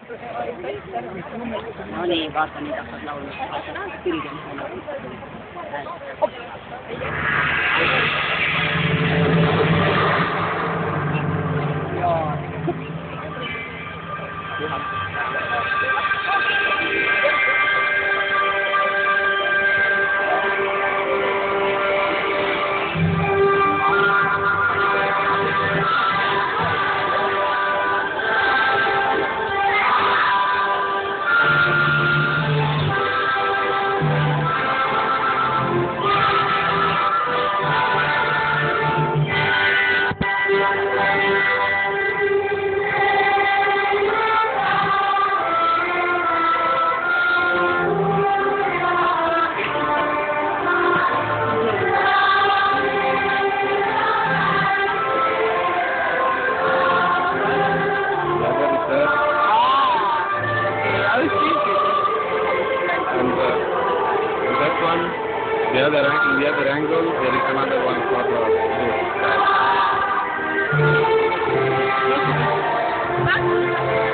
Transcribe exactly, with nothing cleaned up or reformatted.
No niin, vasta niitä saat laulua. Yritän sanoa. Joo. Ihan. The other angle, the other angle, there is another one for the this guy.